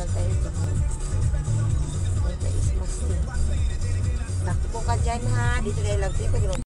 tayo ito. Ito is mas. Takbo ka dyan ha. Dito na lang.